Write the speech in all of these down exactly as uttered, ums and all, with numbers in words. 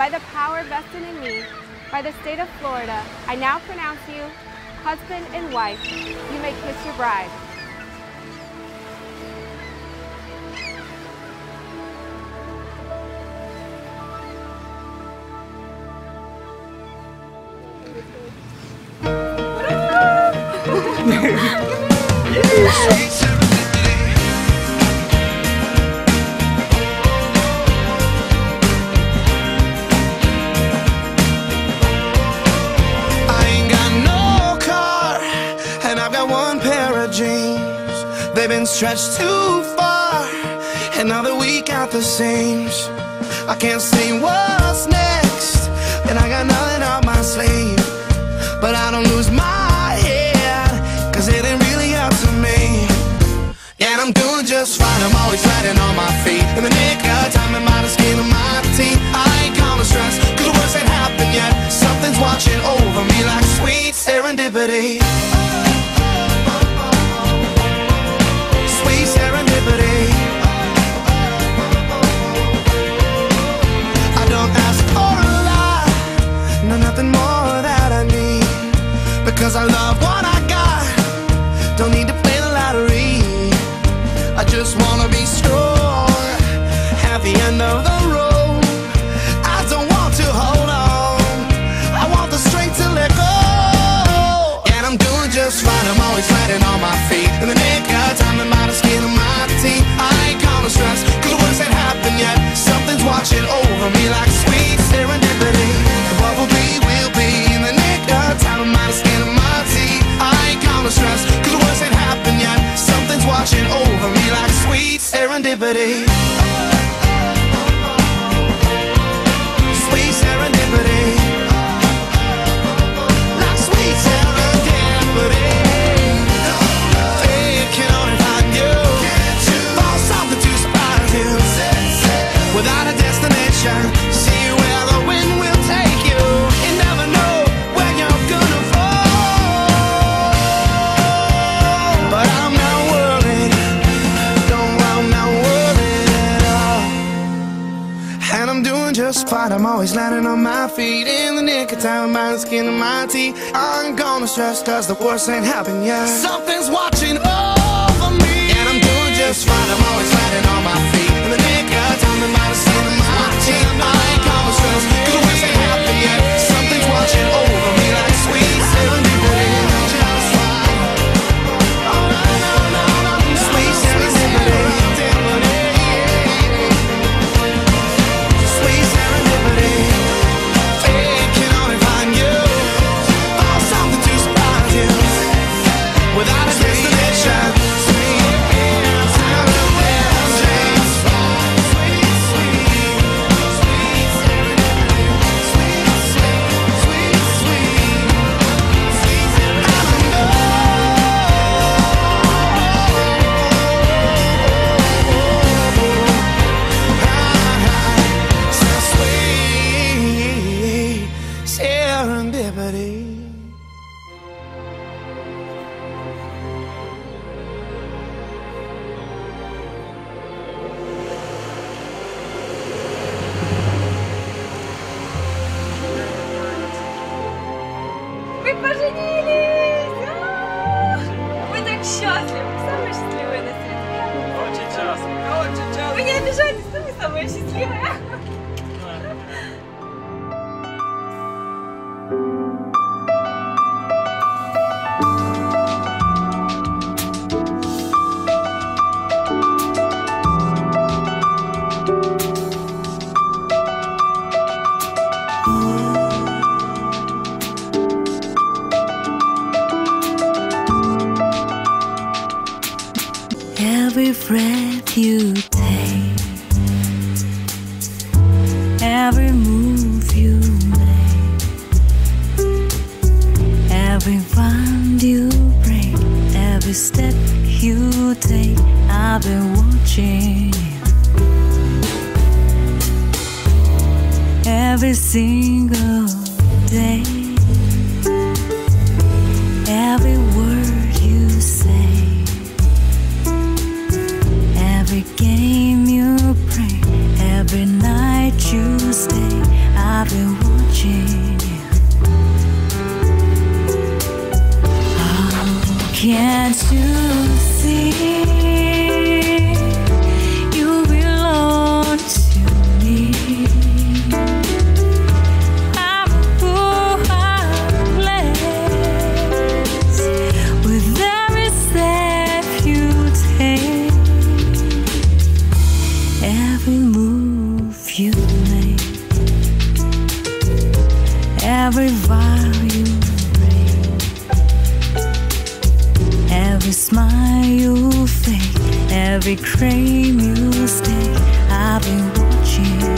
by the power vested in me by the state of Florida, I now pronounce you husband and wife. You may kiss your bride. They've been stretched too far, and now that we got the seams, I can't see what's next, and I got nothing up my sleeve. But I don't lose my head, cause it ain't really up to me. And I'm doing just fine, I'm always landing on my feet. In the nick of time, and by the skin of my teeth. I ain't gonna stress, cause the worst ain't happened yet. Something's watching over me like sweet serendipity. Serendipity. I don't ask for a lot, no, nothing more that I need, because I love what I got, don't need to play the lottery. I just wanna be strong at the end of the road. I don't want to hold on, I want the strength to let go. And I'm doing just fine, I'm always landing on my feet. In the nick of time, and by the skin of my teeth. I ain't gonna stress, cause the worst ain't happened yet. Something's watching over me like sweet serendipity. What will be, will be. In the nick of time, and by the skin of my teeth. I ain't gonna stress, cause the worst ain't happened yet. Something's watching over me like sweet serendipity. Sweet serendipity. Like sweet serendipity. Without a destination, see where the wind will take you. You never know where you're gonna fall. But I'm not worried, don't, I'm not worried at all. And I'm doing just fine, I'm always landing on my feet. In the nick of time, by the skin of my teeth. I ain't gonna stress, cause the worst ain't happened yet. Something's watching over me. And I'm doing just fine, I'm always landing on my feet. In the nick of time, and by the skin of my teeth. I ain't gonna stress, cause the worst ain't happened yet. Something's watching over me like sweet serendipity. Just fine. Oh, no, no, no, no, no. Sweet serendipity. Sweet serendipity. It can only find you. Find something to surprise you. Without a destination. Вы поженились! Мы так счастливы! Самые счастливые на свете! Очень часто! Очень часто! Вы не обижайтесь, но вы самые счастливые! Every breath you take, every move you make, every bond you break, every step you take, I've been watching. Every single day, every word you say, every game you play, every night you stay, I see you belong to me. I'm poor, heartless with every step you take, every move you make, every vow you break, every smile you fake, every claim you stake. I've been watching you.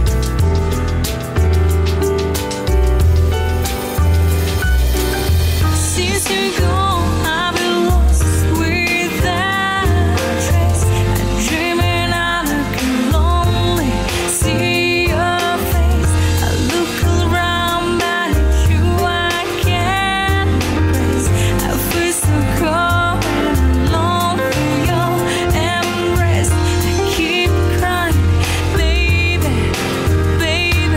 Since you're gone, I've been lost without trace. I'm dreaming I look lonely, see your face. I look around, but it's you I can't embrace. I feel so cold and alone for your embrace. I keep crying, baby, baby,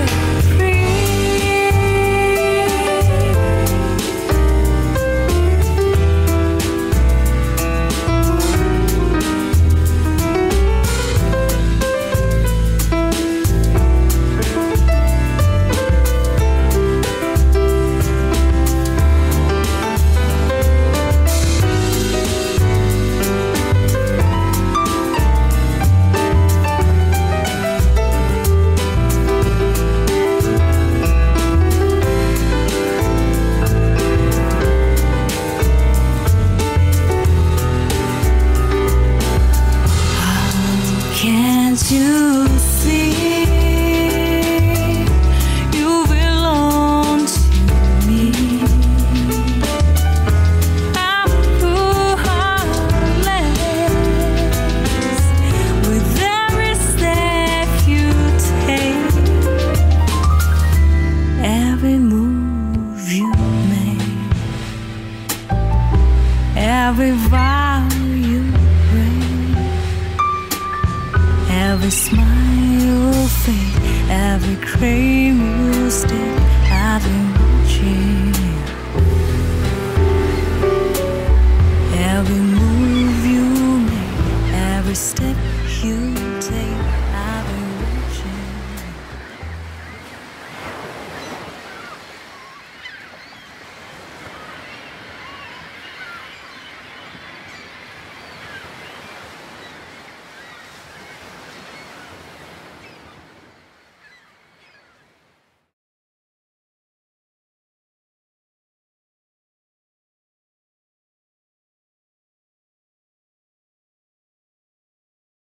can't you see you belong to me? I'm poor, heartless with every step you take, every move you make, every vow you break, every smile you fake, every claim you stake. I've been watching.